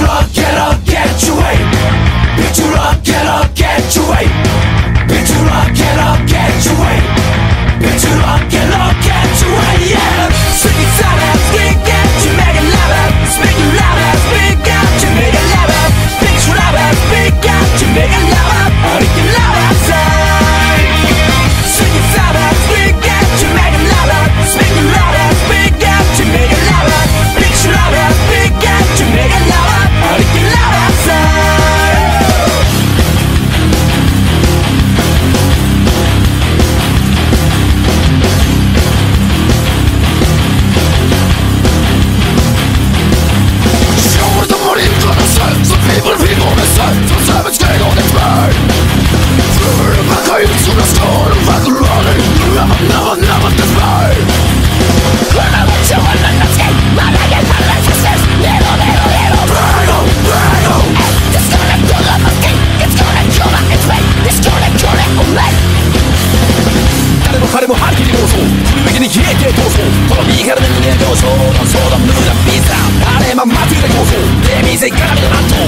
up, get up, get your way. Pick you up, get up, get your way. Pick you up, get up, get your way. Pick you up, get up, get your way, yeah. Sing it louder, speak out, you make it louder. Speak it louder, speak out, you make it louder. Speak it louder, speak out, you make it louder. I'll make it louder, say. Sing it louder, speak out, you make it louder. Speak it louder, speak out, you make it louder. Speak it louder, speak out, you make it louder. I'll make it louder, say. People listen, some savage gang on its way. Through the back I to the storm, back running, never dismay. Never children in the skin, my leg and my righteousness. Little, Brago. It's gonna pull up my skin, it's gonna kill my its way, it's gonna kill it away. 誰も彼もはっきりどうぞ振り向きに消えてどうぞこの右からの人間上昇の相談無駄ビザあれま祭りでこそデミゼ絡みのマント